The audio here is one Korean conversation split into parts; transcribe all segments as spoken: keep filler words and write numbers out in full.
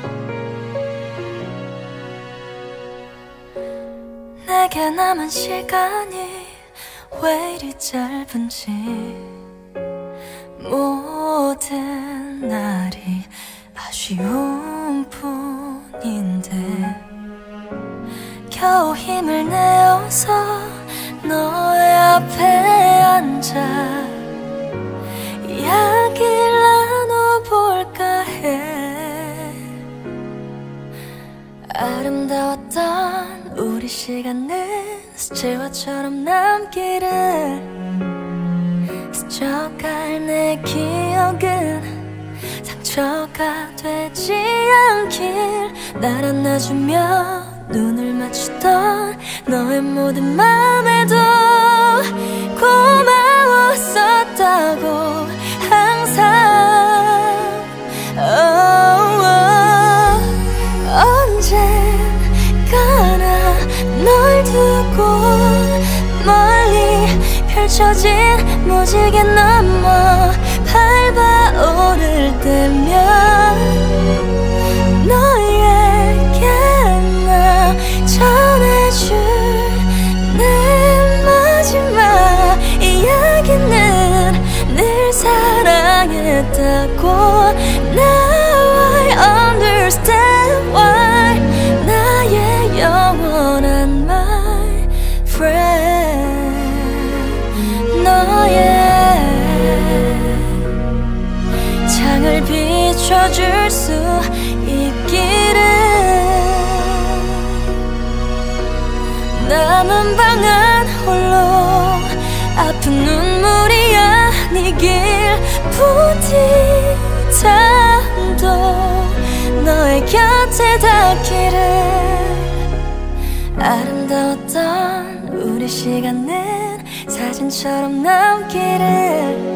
내게 남은 시간이 왜 이리 짧은지 모든 날이 아쉬운 뿐인데 겨우 힘을 내어서 너의 앞에 앉아 이야기를 나눠볼까 해. 아름다웠던 우리 시간은 스치와처럼 남기를 스쳐갈 내 기억은 상처가 되지 않길 날 안아주며 눈을 맞추던 너의 모든 맘에도 고마웠었다고 항상 oh, oh, 언젠가나 널 두고 멀리 펼쳐진 무지개 넘어 밟아오를 때면 너에게 나 전해줄 내 마지막 이야기는 늘 사랑했다고. Now I understand why 나의 영원한 my friend 너의 창을 비춰줄 수 있기를. 남은 방안 홀로 아픈 눈물이 아니길 부디참도 너의 곁에 닿기를. 아름다웠던 우리 시간은 사진처럼 남기를.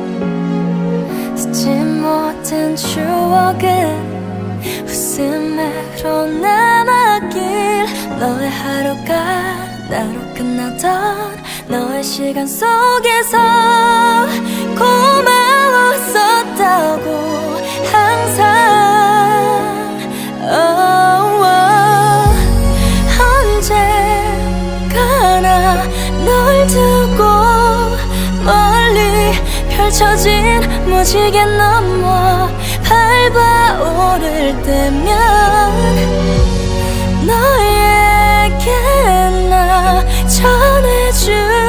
스친 못한 추억은 웃음으로 남았길. 너의 하루가 나로 끝나던 너의 시간 속에서 고마웠었다고 항상 oh, oh. 언젠가나 널 두고 멀리 펼쳐진 무지개 넘어 밟아오를 때면 너에게 나 전해줄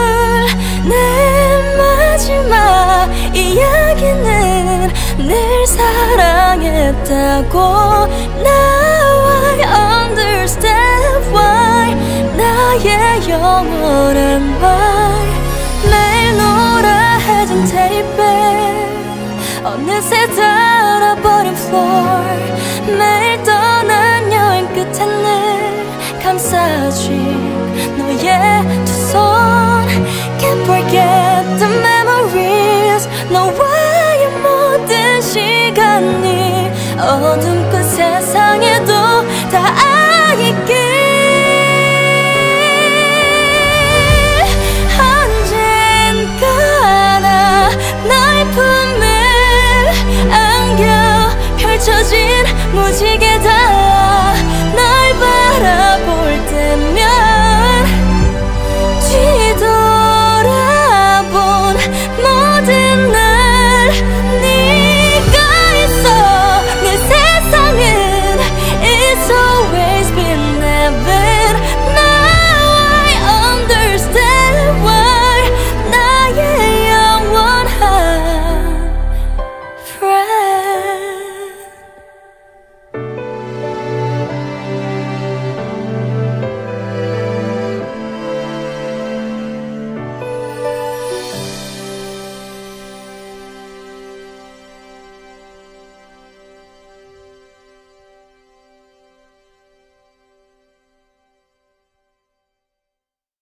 내 마지막 이야기는 늘 사랑했다고. Now I understand why 나의 영원한 my. 매일 노라해진 테이프에 어느새 닳아버린 floor. 매일 떠난 여행 끝에 늘 감싸진 너의 두 손. Can't forget the memories 너와의 모든 시간이 어둠